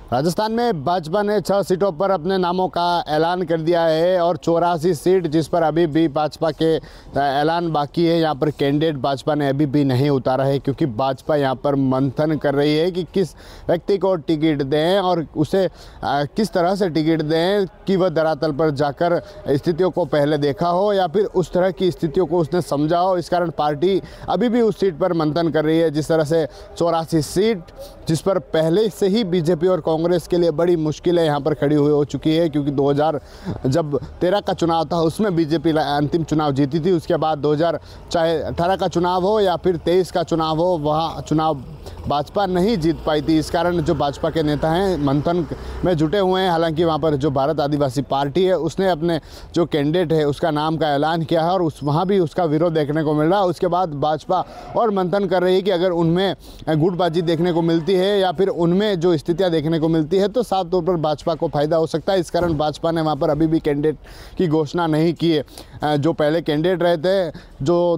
राजस्थान में भाजपा ने 6 सीटों पर अपने नामों का ऐलान कर दिया है और 84 सीट जिस पर अभी भी भाजपा के ऐलान बाकी है। यहाँ पर कैंडिडेट भाजपा ने अभी भी नहीं उतारा है, क्योंकि भाजपा यहाँ पर मंथन कर रही है कि किस व्यक्ति को टिकट दें और उसे किस तरह से टिकट दें कि वह धरातल पर जाकर स्थितियों को पहले देखा हो या फिर उस तरह की स्थितियों को उसने समझा हो। इस कारण पार्टी अभी भी उस सीट पर मंथन कर रही है। जिस तरह से 84 सीट जिस पर पहले से ही बीजेपी और कांग्रेस के लिए बड़ी मुश्किलें यहाँ पर खड़ी हुई हो चुकी है, क्योंकि 2013 का चुनाव था उसमें बीजेपी अंतिम चुनाव जीती थी। उसके बाद 2018 का चुनाव हो या फिर 23 का चुनाव हो, वहाँ चुनाव भाजपा नहीं जीत पाई थी। इस कारण जो भाजपा के नेता हैं मंथन में जुटे हुए हैं। हालांकि वहाँ पर जो भारत आदिवासी पार्टी है उसने अपने जो कैंडिडेट है उसका नाम का ऐलान किया है और वहाँ भी उसका विरोध देखने को मिल रहा है। उसके बाद भाजपा और मंथन कर रही है कि अगर उनमें गुटबाजी देखने को मिलती है या फिर उनमें जो स्थितियाँ देखने को मिलती है तो साफ तौर पर भाजपा को फायदा हो सकता है। इस कारण भाजपा ने वहाँ पर अभी भी कैंडिडेट की घोषणा नहीं की है। जो पहले कैंडिडेट रहे थे, जो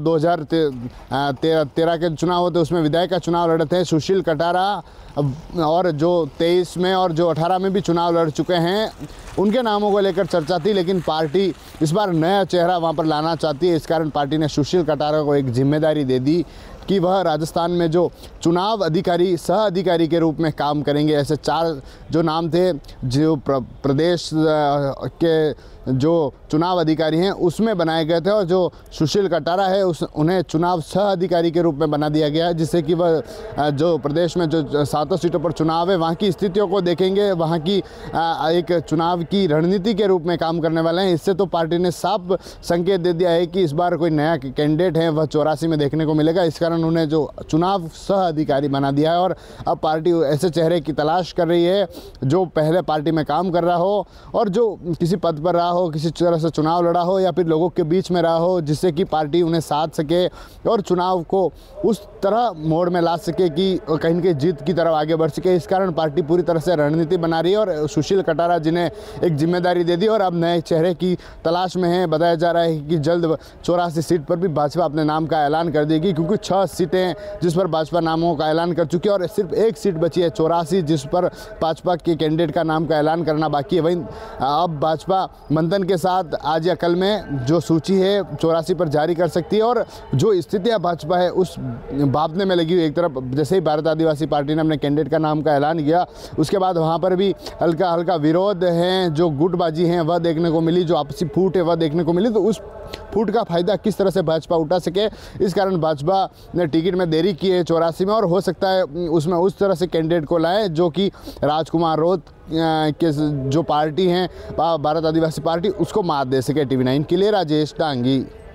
2013 के चुनाव होते उसमें विधायक का चुनाव लड़े थे सुशील कटारा, और जो 23 में और जो 18 में भी चुनाव लड़ चुके हैं, उनके नामों को लेकर चर्चा थी। लेकिन पार्टी इस बार नया चेहरा वहां पर लाना चाहती है। इस कारण पार्टी ने सुशील कटारा को एक जिम्मेदारी दे दी कि वह राजस्थान में जो चुनाव अधिकारी सह अधिकारी के रूप में काम करेंगे। ऐसे 4 जो नाम थे जो प्रदेश के जो चुनाव अधिकारी हैं उसमें बनाए गए थे, और जो सुशील कटारा है उन्हें चुनाव सह अधिकारी के रूप में बना दिया गया है, जिससे कि वह जो प्रदेश में जो 7 सीटों पर चुनाव है वहाँ की स्थितियों को देखेंगे, वहाँ की एक चुनाव की रणनीति के रूप में काम करने वाले हैं। इससे तो पार्टी ने साफ संकेत दे दिया है कि इस बार कोई नया कैंडिडेट है वह 84 में देखने को मिलेगा। इस कारण उन्हें जो चुनाव सह अधिकारी बना दिया है और अब पार्टी ऐसे चेहरे की तलाश कर रही है जो पहले पार्टी में काम कर रहा हो और जो किसी पद पर रहा हो, किसी तरह से चुनाव लड़ा हो या फिर लोगों के बीच में रहा हो, जिससे कि पार्टी उन्हें साथ सके और चुनाव को उस तरह मोड़ में ला सके कि कहीं न कहीं जीत की तरफ आगे बढ़ सके। इस कारण पार्टी पूरी तरह से रणनीति बना रही है और सुशील कटारा जिन्हें एक जिम्मेदारी दे दी और अब नए चेहरे की तलाश में है। बताया जा रहा है कि जल्द 84 सीट पर भी भाजपा अपने नाम का ऐलान कर देगी, क्योंकि 6 सीटें जिस पर भाजपा नामों का ऐलान कर चुकी है और सिर्फ एक सीट बची है 84 जिस पर भाजपा के कैंडिडेट का नाम का ऐलान करना बाकी है। वहीं अब भाजपा मंथन के साथ आज या कल में जो सूची है 84 पर जारी कर सकती है और जो स्थितियां भाजपा है उस भापने में लगी हुई। एक तरफ जैसे ही भारत आदिवासी पार्टी ने अपने कैंडिडेट का नाम का ऐलान किया, उसके बाद वहां पर भी हल्का हल्का विरोध है, जो गुटबाजी है वह देखने को मिली, जो आपसी फूट है वह देखने को मिली। तो उस फूट का फायदा किस तरह से भाजपा उठा सके, इस कारण भाजपा ने टिकट में देरी की है 84 में, और हो सकता है उसमें उस तरह से कैंडिडेट को लाए जो कि राजकुमार रोत के जो पार्टी हैं भारत आदिवासी पार्टी उसको मात दे सके। TV9 के लिए राजेश डांगी।